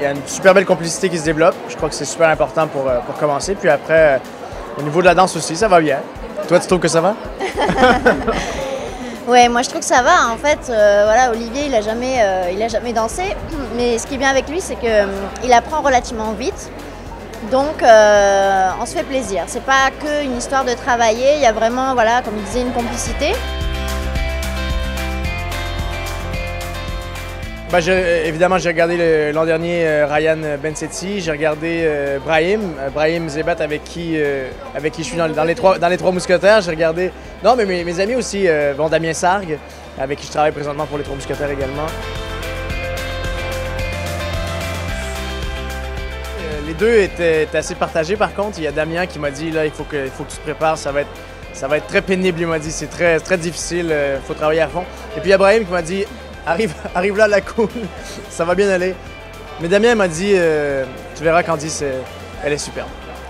y a une super belle complicité qui se développe. Je crois que c'est super important pour commencer. Puis après, au niveau de la danse aussi, ça va bien. Toi, tu trouves que ça va? Ouais, moi je trouve que ça va. En fait, voilà, Olivier, il a jamais dansé. Mais ce qui est bien avec lui, c'est qu'il apprend relativement vite. Donc, on se fait plaisir. C'est pas qu'une histoire de travailler. Il y a vraiment, voilà, comme il disait, une complicité. Évidemment, j'ai regardé l'an dernier Ryan Bensetti, j'ai regardé Brahim Zebat avec qui je suis dans les trois mousquetaires. J'ai regardé, non mais mes amis aussi, Damien Sargue, avec qui je travaille présentement pour les trois mousquetaires également. Les deux étaient assez partagés par contre. Il y a Damien qui m'a dit là, il faut que tu te prépares, ça va être très pénible, il m'a dit, c'est très difficile, il faut travailler à fond. Et puis il y a Brahim qui m'a dit arrive là, la cool, ça va bien aller. Mais Damien m'a dit, tu verras Candice, elle est superbe.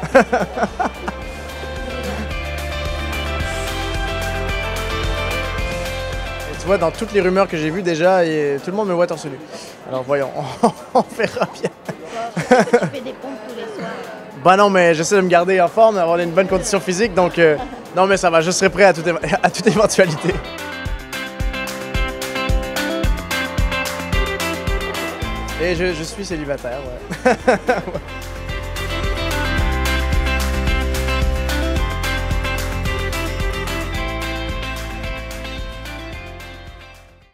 Et tu vois, dans toutes les rumeurs que j'ai vues déjà, tout le monde me voit torse nu. Alors voyons, on verra bien. Tu fais des pompes tous les soirs. Bah non, mais j'essaie de me garder en forme, d'avoir une bonne condition physique, donc non mais ça va, je serai prêt à toute éventualité. Et je suis célibataire, ouais. Ouais.